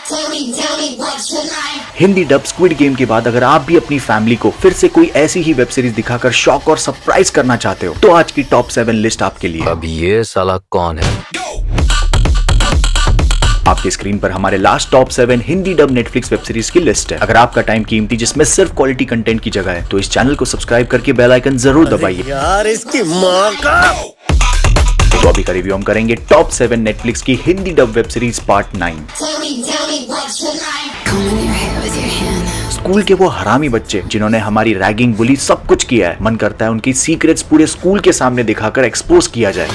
Hindi dub squid game के बाद अगर आप भी अपनी फैमिली को फिर से कोई ऐसी ही वेब सीरीज दिखाकर शॉक और सरप्राइज करना चाहते हो तो आज की टॉप 7 लिस्ट आपके लिए। अब ये साला कौन है? आपकी स्क्रीन पर हमारे last top 7 Hindi dub Netflix web series की लिस्ट है। अगर आपका टाइम कीमती जिसमें सिर्फ क्वालिटी कंटेंट की जगह है तो इस चैनल को सब्सक्राइब करके बेल आइकन जरूर दबाइए। यार इसकी माँ का। तो अभी का रिव्यू हम करेंगे टॉप 7 नेटफ्लिक्स की Hindi dub web series part 9। School के वो हरामी बच्चे जिन्होंने हमारी रैगिंग बुली सब कुछ किया है, मन करता है उनकी सीक्रेट्स पूरे स्कूल के सामने दिखाकर एक्सपोज किया जाए।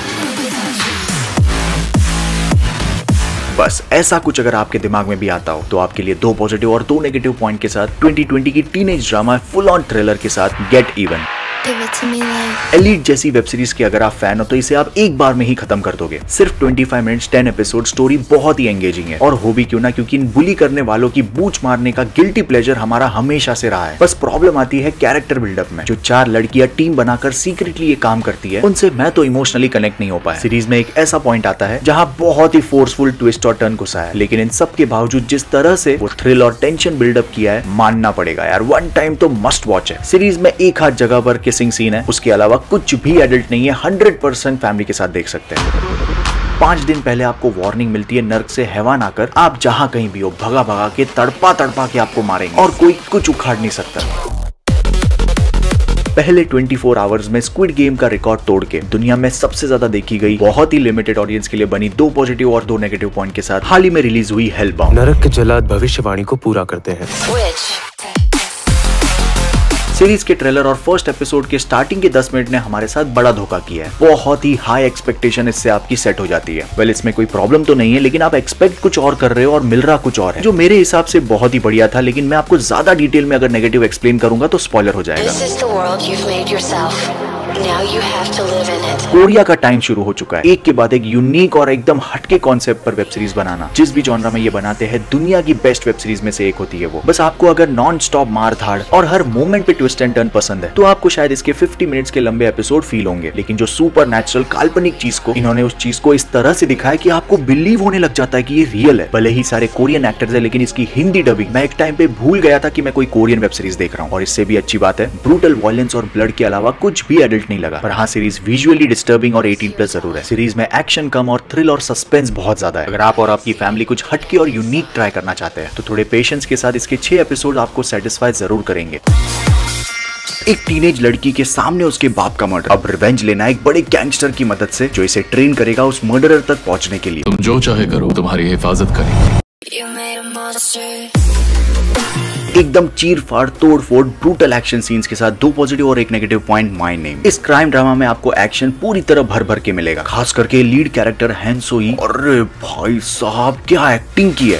बस ऐसा कुछ अगर आपके दिमाग में भी आता हो तो आपके लिए 2 पॉजिटिव और 2 नेगेटिव पॉइंट के साथ 2020 की teenage drama full on thriller के साथ गेट इवन। एलीट जैसी वेब सीरीज के अगर आप फैन हो तो इसे आप एक बार में ही खत्म कर दोगे। सिर्फ 25 मिनट्स 10 एपिसोड, स्टोरी बहुत ही एंगेजिंग है और हो भी क्यों ना, क्योंकि इन बुली करने वालों की बूच मारने का गिल्टी प्लेजर हमारा हमेशा से रहा है। बस प्रॉब्लम आती है कैरेक्टर बिल्डअप में। जो 4 लड़कियां टीम बनाकर सीक्रेटली ये काम करती है उनसे मैं तो इमोशनली कनेक्ट नहीं हो पाया। सीरीज में एक ऐसा पॉइंट आता है जहाँ बहुत ही फोर्सफुल ट्विस्ट और टर्न घुसा है, लेकिन इन सब के बावजूद जिस तरह से वो थ्रिल और टेंशन बिल्डअप किया है मानना पड़ेगा यार, वन टाइम तो मस्ट वॉच है। सीरीज में एक हाथ जगह पर किसिंग सीन है, उसके अलावा कुछ भी एडल्ट नहीं है। 100% फैमिली के साथ देख सकते हैं। 5 दिन पहले आपको वार्निंग मिलती है नर्क से हैवान आकर आप जहां कहीं भी हो भगा भगा के तड़पा के आपको मारेंगे और कोई कुछ उखाड़ नहीं सकता। पहले 24 आवर्स में स्क्विड गेम का रिकॉर्ड तोड़ के दुनिया में सबसे ज्यादा देखी गई, बहुत ही लिमिटेड ऑडियंस के लिए बनी 2 पॉजिटिव और 2 नेगेटिव पॉइंट के साथ हाल ही में रिलीज हुई हेलबाउंड। नरक के जल्लाद भविष्यवाणी को पूरा करते हैं। सीरीज के ट्रेलर और फर्स्ट एपिसोड के स्टार्टिंग के 10 मिनट ने हमारे साथ बड़ा धोखा किया है। बहुत ही हाई एक्सपेक्टेशन इससे आपकी सेट हो जाती है। वेल, इसमें कोई प्रॉब्लम तो नहीं है, लेकिन आप एक्सपेक्ट कुछ और कर रहे हो और मिल रहा कुछ और है, जो मेरे हिसाब से बहुत ही बढ़िया था। लेकिन मैं आपको ज्यादा डिटेल में अगर नेगेटिव एक्सप्लेन करूंगा तो स्पॉइलर हो जाएगा। कोरिया का टाइम शुरू हो चुका है, एक के बाद एक यूनिक और एकदम हटके कॉन्सेप्ट पर वेब सीरीज बनाना। जिस भी जॉनरा में ये बनाते हैं दुनिया की बेस्ट वेब सीरीज में से एक होती है वो। बस आपको अगर नॉन स्टॉप मार धाड़ और हर मोमेंट पे ट्विस्ट एंड टर्न पसंद है तो आपको शायद इसके 50 मिनट्स के लंबे एपिसोड फील होंगे। लेकिन जो सुपर नेचुरल काल्पनिक चीज को इन्होंने उस चीज को इस तरह से दिखाया कि आपको बिलीव होने लग जाता है कि ये रियल है। भले ही सारे कोरियन एक्टर्स है, लेकिन इसकी हिंदी डबिंग मैं एक टाइम पे भूल गया था कि मैं कोई कोरियन वेब सीरीज देख रहा हूँ। और इससे भी अच्छी बात है, ब्रूटल वायलेंस और ब्लड के अलावा कुछ भी एडल्ट नहीं लगा। पर हाँ, सीरीज विजुअली डिस्टर्बिंग और 18+ जरूर है। सीरीज में एक्शन कम और थ्रिल और सस्पेंस बहुत ज्यादा है। अगर आप और आपकी फैमिली कुछ हटके और यूनिक ट्राई करना चाहते हैं तो थोड़े पेशेंस के साथ इसके 6 एपिसोड आपको सेटिस्फाई जरूर करेंगे। एक टीनेज लड़की के सामने उसके बाप का मर्डर, अब रिवेंज लेना एक बड़े गैंगस्टर की मदद से जो इसे ट्रेन करेगा उस मर्डरर तक पहुंचने के लिए। तुम जो चाहे करो, तुम्हारी हिफाजत करेंगे। एकदम चीर फाड़ तोड़ फोड़ ब्रूटल एक्शन सीन्स के साथ 2 पॉजिटिव और 1 नेगेटिव पॉइंट माय नेम। इस क्राइम ड्रामा में आपको एक्शन पूरी तरह भर भर के मिलेगा, खास करके लीड कैरेक्टर हैन सोई। अरे भाई साहब क्या एक्टिंग की है।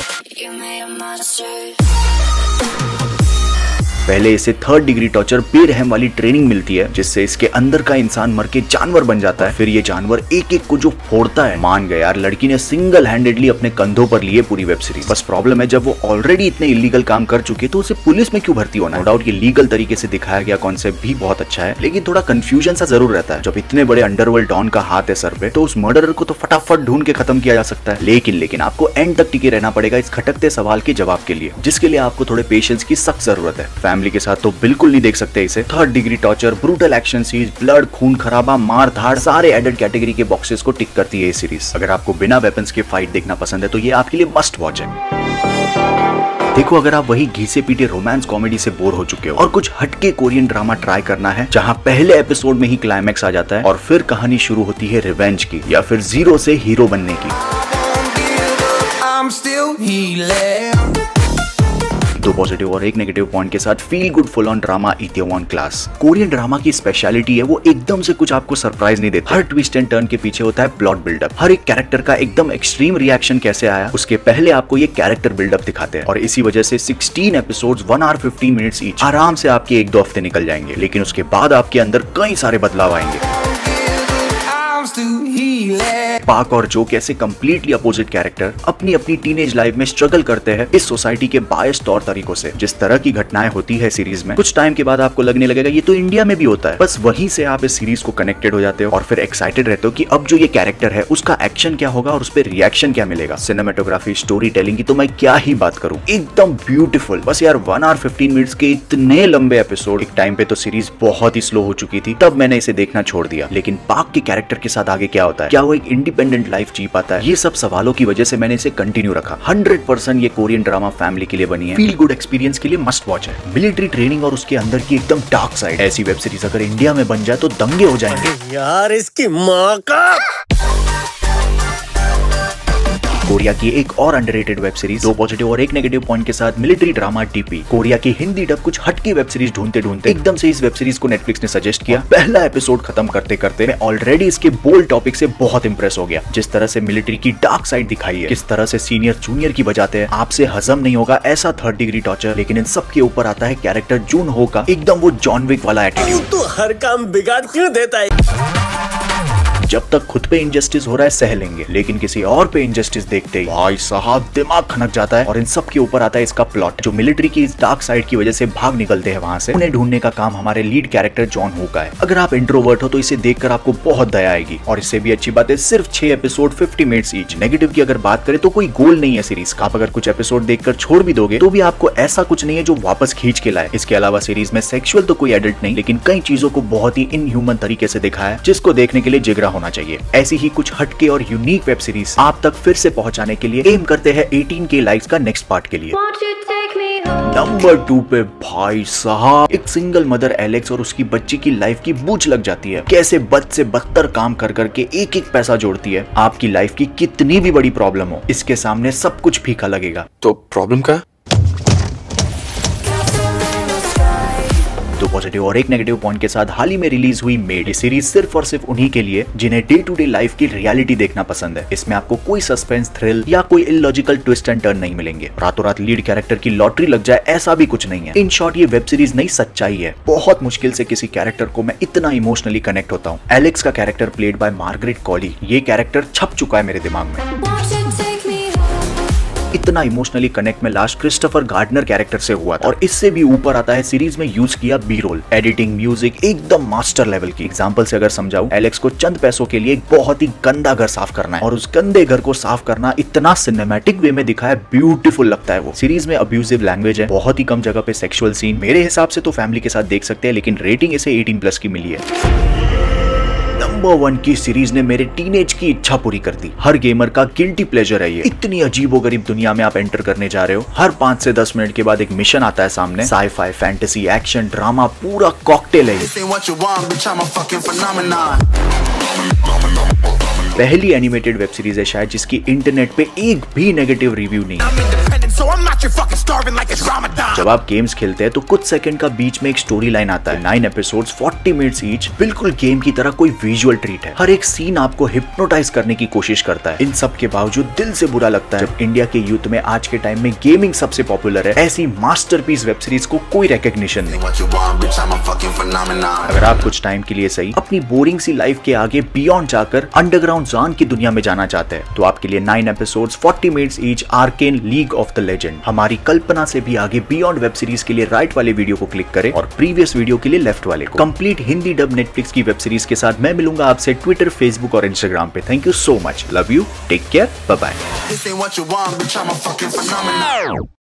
पहले इसे 3rd डिग्री टॉर्चर बेरहम वाली ट्रेनिंग मिलती है जिससे इसके अंदर का इंसान मर के जानवर बन जाता है। फिर ये जानवर एक एक को जो फोड़ता है, मान गए यार, लड़की ने सिंगल हैंडेडली अपने कंधों पर लिए पूरी वेब सीरीज। बस प्रॉब्लम है, जब वो ऑलरेडी इतने इलीगल काम कर चुके तो उसे पुलिस में क्यों भर्ती होना। नो डाउट ये लीगल तरीके से दिखाया गया कॉन्सेप्ट भी बहुत अच्छा है, लेकिन थोड़ा कंफ्यूजन सा जरूर रहता है। जब इतने बड़े अंडरवर्ल्ड डॉन का हाथ है सर पे तो उस मर्डरर को तो फटाफट ढूंढ के खत्म किया जा सकता है। लेकिन आपको एंड तक टिके रहना पड़ेगा इस खटकते सवाल के जवाब के लिए, जिसके लिए आपको थोड़े पेशेंस की सख्त जरूरत है। फैमिली के साथ तो बिल्कुल नहीं देख सकते इसे। 3rd degree torture, brutal action scenes, blood, खून खराबा, मार धाड़, सारे एडल्ट कैटेगरी के बॉक्सेस को टिक करती है ये सीरीज। अगर आपको बिना वेपन्स के फाइट देखना पसंद है तो ये आपके लिए मस्ट वॉच है। देखो, अगर आप वही घिसे पीटे रोमांस कॉमेडी से बोर हो चुके हो और कुछ हटके कोरियन ड्रामा ट्राई करना है जहां पहले एपिसोड में ही क्लाइमैक्स आ जाता है और फिर कहानी शुरू होती है रिवेंज की या फिर जीरो से हीरो बनने की। 2 पॉजिटिव और 1 नेगेटिव पॉइंट के साथ feel good full on drama Itaewon class. Korean drama की स्पेशलिटी है वो एकदम से कुछ आपको सरप्राइज नहीं देता। हर ट्विस्ट एंड टर्न के पीछे होता है प्लॉट बिल्डअप। हर एक कैरेक्टर का एकदम एक्सट्रीम रिएक्शन कैसे आया उसके पहले आपको ये कैरेक्टर बिल्डअप दिखाते हैं और इसी वजह से 16 एपिसोड्स 1 hour 15 minutes ईच आराम से आपके 1-2 हफ्ते निकल जाएंगे। लेकिन उसके बाद आपके अंदर कई सारे बदलाव आएंगे। पाक और जो कैसे कंप्लीटली अपोजिट कैरेक्टर अपनी अपनी टीनेज लाइफ में स्ट्रगल करते हैं इस सोसाइटी के बायस तौर तरीकों से। जिस तरह की घटनाएं होती है सीरीज में, कुछ टाइम के बाद आपको लगने लगेगा ये तो इंडिया में भी होता है। बस वहीं से आप इस सीरीज को कनेक्टेड हो जाते हो और फिर एक्साइटेड रहते हो कि अब जो ये कैरेक्टर है उसका एक्शन क्या होगा और उस पर रिएक्शन क्या मिलेगा। सिनेमेटोग्राफी, स्टोरी टेलिंग की तो मैं क्या ही बात करूं, एकदम ब्यूटीफुल। बस यार 1 hour 15 minutes के इतने लंबे एपिसोड। एक टाइम पे तो सीरीज बहुत ही स्लो हो चुकी थी, तब मैंने इसे देखना छोड़ दिया। लेकिन पाक के कैरेक्टर के साथ आगे क्या होता है, क्या वो एक इंडिपेंडेंट लाइफ जी पाता है, ये सब सवालों की वजह से मैंने इसे कंटिन्यू रखा। 100% ये कोरियन ड्रामा फैमिली के लिए बनी है, फील गुड एक्सपीरियंस के लिए मस्ट वॉच है। मिलिट्री ट्रेनिंग और उसके अंदर की एकदम डार्क साइड, ऐसी वेब सीरीज अगर इंडिया में बन जाए तो दंगे हो जाएंगे यार इसकी माँ का। कोरिया की एक और अंडररेटेड वेब सीरीज, 2 पॉजिटिव और 1 नेगेटिव पॉइंट के साथ, मिलिट्री ड्रामा टीपी। कोरिया की हिंदी डब कुछ हटकी वेब सीरीज ढूंढते ढूंढते एकदम से इस वेब सीरीज को नेटफ्लिक्स ने सजेस्ट किया। पहला एपिसोड खत्म करते करते मैं ऑलरेडी इसके बोल्ड टॉपिक से बहुत इंप्रेस हो गया। जिस तरह से मिलिट्री की डार्क साइड दिखाई है, किस तरह से सीनियर जूनियर की बजाते हैं, आपसे हजम नहीं होगा ऐसा 3rd डिग्री टॉर्चर। लेकिन इन सब के ऊपर आता है कैरेक्टर जून हो का एकदम वो जॉन विक वाला एटीट्यूड। तू हर काम बिगाड़ क्यों देता है? जब तक खुद पे इनजस्टिस हो रहा है सह लेंगे, लेकिन किसी और पे इनजस्टिस देखते ही भाई साहब दिमाग खनक जाता है। और इन सब के ऊपर आता है इसका प्लॉट, जो मिलिट्री की इस डार्क साइड की वजह से भाग निकलते हैं वहां से, उन्हें ढूंढने का काम हमारे लीड कैरेक्टर जॉन हू का है। अगर आप इंट्रोवर्ट हो तो इसे देखकर आपको बहुत दया आएगी। और इससे भी अच्छी बात है सिर्फ 6 एपिसोड 50 मिनट्स ईच। नेगेटिव की अगर बात करें तो कोई गोल नहीं है सीरीज का। आप अगर कुछ एपिसोड देखकर छोड़ भी दोगे तो भी आपको ऐसा कुछ नहीं है जो वापस खींच के लाए। इसके अलावा सीरीज में सेक्सुअल तो कोई एडल्ट नहीं, लेकिन कई चीजों को बहुत ही इनह्यूमन तरीके से दिखाया है, जिसको देखने के लिए जिगरा होना चाहिए। ऐसी ही कुछ हटके और यूनिक वेब सीरीज आप तक फिर से पहुंचाने के लिए एम करते हैं 18K लाइक्स का नेक्स्ट पार्ट के लिए। नंबर 2 पे भाई साहब एक सिंगल मदर एलेक्स और उसकी बच्ची की लाइफ की बूझ लग जाती है। कैसे बद से बदतर काम कर करके एक एक पैसा जोड़ती है। आपकी लाइफ की कितनी भी बड़ी प्रॉब्लम हो, इसके सामने सब कुछ फीका लगेगा। तो प्रॉब्लम क्या? 2 पॉजिटिव और 1 नेगेटिव पॉइंट के साथ हाल ही में रिलीज हुई मेड। ये सीरीज सिर्फ और सिर्फ उन्हीं के लिए जिन्हें डे टू डे लाइफ की रियलिटी देखना पसंद है। इसमें आपको कोई सस्पेंस, थ्रिल या कोई इलॉजिकल ट्विस्ट एंड टर्न नहीं मिलेंगे। रातों रात लीड कैरेक्टर की लॉटरी लग जाए ऐसा भी कुछ नहीं है। इन शॉर्ट ये वेब सीरीज नई सच्चाई है। बहुत मुश्किल से किसी कैरेक्टर को मैं इतना इमोशनली कनेक्ट होता हूँ। एलेक्स का character played by Margaret Qualley, ये कैरेक्टर छप चुका है मेरे दिमाग में। इतना इमोशनली कनेक्ट में लास्ट क्रिस्टोफर गार्डनर कैरेक्टर से हुआ था। और इससे भी ऊपर आता है सीरीज में यूज किया बी रोल, एडिटिंग, म्यूजिक एकदम मास्टर लेवल की। एग्जांपल से अगर समझाऊं, एलेक्स को चंद पैसों के लिए एक बहुत ही गंदा घर साफ करना है और उस गंदे घर को साफ करना इतना सिनेमैटिक वे में दिखाया, ब्यूटीफुल लगता है वो। सीरीज में अब्यूजिव लैंग्वेज है, बहुत ही कम जगह पे सेक्सुअल सीन। मेरे हिसाब से तो फैमिली के साथ देख सकते हैं, लेकिन रेटिंग इसे 18+ की मिली है। नंबर 1 की सीरीज ने मेरे टीनेज की इच्छा पूरी कर दी। हर गेमर का गिल्टी प्लेजर है ये। इतनी अजीबोगरीब दुनिया में आप एंटर करने जा रहे हो। हर 5 से 10 मिनट के बाद एक मिशन आता है सामने। साई-फाई, फैंटेसी, एक्शन, ड्रामा, पूरा कॉकटेल है। पहली एनिमेटेड वेब सीरीज है शायद जिसकी इंटरनेट पे एक भी नेगेटिव रिव्यू नहीं है। जब आप गेम्स खेलते हैं तो कुछ सेकंड का बीच में एक स्टोरी लाइन आता है। 9 एपिसोड्स 40 मिनट्स ईच, बिल्कुल गेम की तरह कोई विजुअल ट्रीट है। हर एक सीन आपको हिप्नोटाइज करने की कोशिश करता है। इन सब के बावजूद दिल से बुरा लगता है जब इंडिया के यूथ में आज के टाइम में गेमिंग सबसे पॉपुलर है, ऐसी मास्टरपीस वेब सीरीज को कोई रिकॉग्निशन नहीं। अगर आप कुछ टाइम के लिए सही अपनी बोरिंग सी लाइफ के आगे बियॉन्ड जाकर अंडरग्राउंड जॉन की दुनिया में जाना चाहते हैं तो आपके लिए 9 episodes 40 minutes each, Arcane League of the legend. हमारी कल्पना से भी आगे बियॉन्ड वेब सीरीज के लिए राइट वाले वीडियो को क्लिक करें और प्रीवियस वीडियो के लिए लेफ्ट वाले को। कंप्लीट हिंदी डब नेटफ्लिक्स की वेब सीरीज के साथ मैं मिलूंगा आपसे ट्विटर, फेसबुक और इंस्टाग्राम पे। Thank you so much, love you, take care, bye bye.